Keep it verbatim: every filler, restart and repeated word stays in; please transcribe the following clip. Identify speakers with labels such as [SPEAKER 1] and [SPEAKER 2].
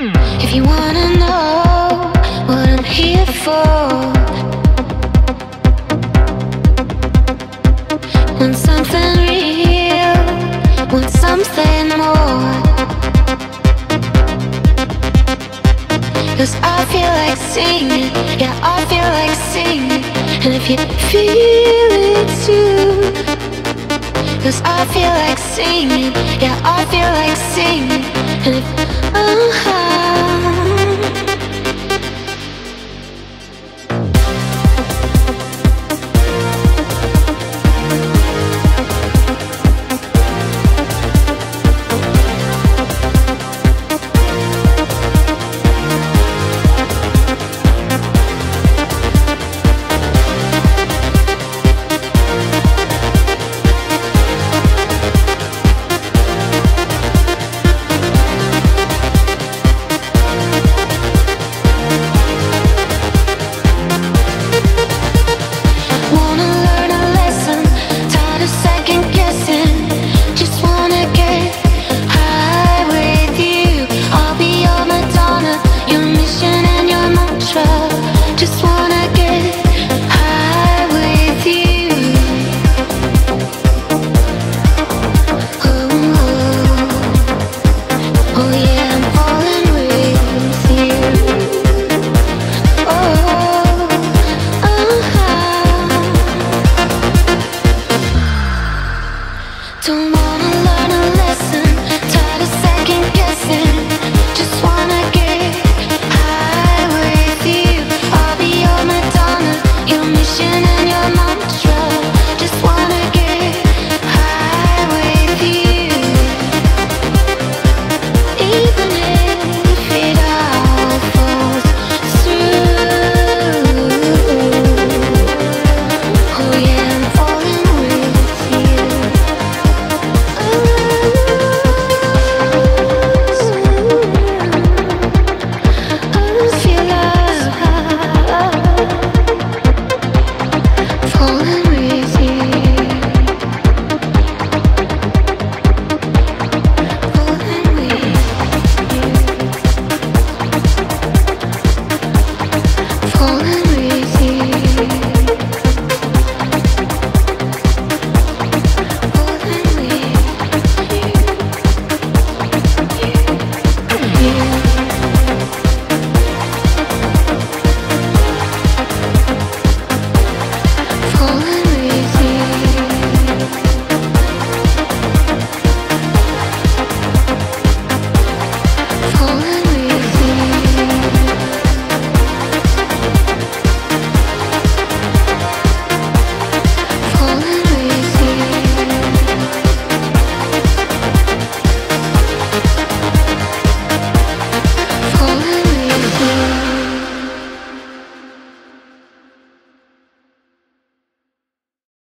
[SPEAKER 1] If you wanna know what I'm here for, want something real, want something more. Cause I feel like singing, yeah, I feel like singing. And if you feel it too, cause I feel like singing, yeah, I feel like singing. And if, oh,